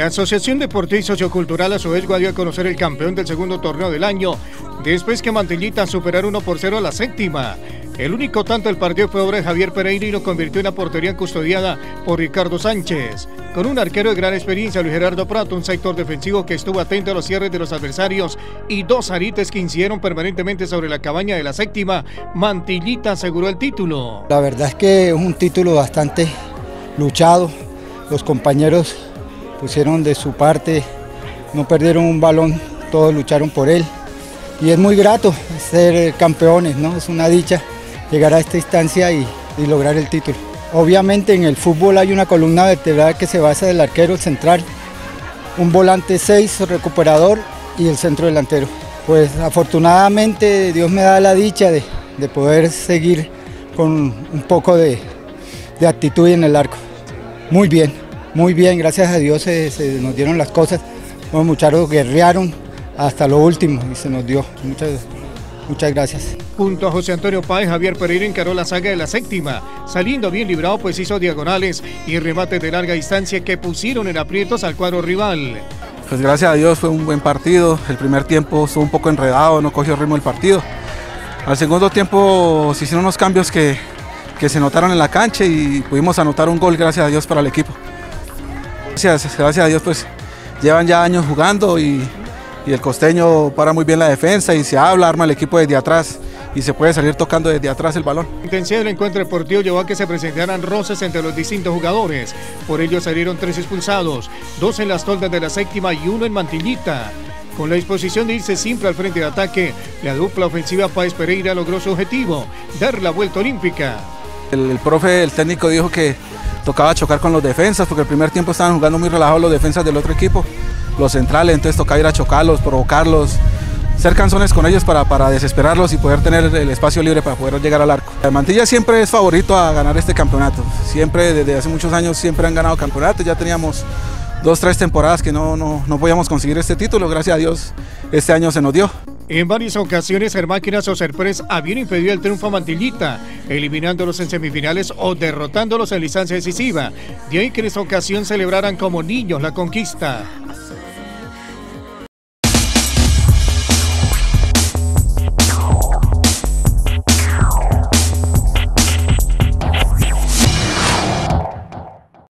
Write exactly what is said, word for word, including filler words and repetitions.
La Asociación Deportiva y Sociocultural Azoesgua dio a conocer el campeón del segundo torneo del año, después que Mantillita superara uno por cero a la séptima. El único tanto del partido fue obra de Javier Pereira y lo convirtió en una portería custodiada por Ricardo Sánchez. Con un arquero de gran experiencia, Luis Gerardo Prato, un sector defensivo que estuvo atento a los cierres de los adversarios y dos arites que incidieron permanentemente sobre la cabaña de la séptima, Mantillita aseguró el título. La verdad es que es un título bastante luchado. Los compañeros pusieron de su parte, no perdieron un balón, todos lucharon por él. Y es muy grato ser campeones, ¿no? Es una dicha llegar a esta instancia y, y lograr el título. Obviamente en el fútbol hay una columna vertebral que se basa del arquero central, un volante seis, recuperador y el centro delantero. Pues afortunadamente Dios me da la dicha de, de poder seguir con un poco de, de actitud en el arco. Muy bien, muy bien, gracias a Dios se, se nos dieron las cosas. Los muchachos guerrearon hasta lo último y se nos dio. Muchas, muchas gracias. Junto a José Antonio Páez, Javier Pereira encaró la saga de la séptima, saliendo bien librado, pues hizo diagonales y remates de larga distancia que pusieron en aprietos al cuadro rival. Pues gracias a Dios fue un buen partido. El primer tiempo estuvo un poco enredado, no cogió el ritmo del partido. Al segundo tiempo se hicieron unos cambios que, que se notaron en la cancha y pudimos anotar un gol, gracias a Dios, para el equipo. Gracias, gracias a Dios, pues llevan ya años jugando y, y el costeño para muy bien la defensa y se habla, arma el equipo desde atrás y se puede salir tocando desde atrás el balón. La intensidad del encuentro deportivo llevó a que se presentaran roces entre los distintos jugadores. Por ello salieron tres expulsados, dos en las toldas de la séptima y uno en Mantillita. Con la disposición de irse siempre al frente de ataque, la dupla ofensiva Páez Pereira logró su objetivo, dar la vuelta olímpica. El, el profe, el técnico dijo que tocaba chocar con los defensas, porque el primer tiempo estaban jugando muy relajados los defensas del otro equipo, los centrales, entonces tocaba ir a chocarlos, provocarlos, ser canzones con ellos para, para desesperarlos y poder tener el espacio libre para poder llegar al arco. Mantilla siempre es favorito a ganar este campeonato, siempre desde hace muchos años siempre han ganado campeonatos, ya teníamos dos, tres temporadas que no, no, no podíamos conseguir este título, gracias a Dios este año se nos dio. En varias ocasiones, Hermáquinas o Serpres habían impedido el triunfo a Mantillita, eliminándolos en semifinales o derrotándolos en la instancia decisiva. De ahí que en esta ocasión celebraran como niños la conquista.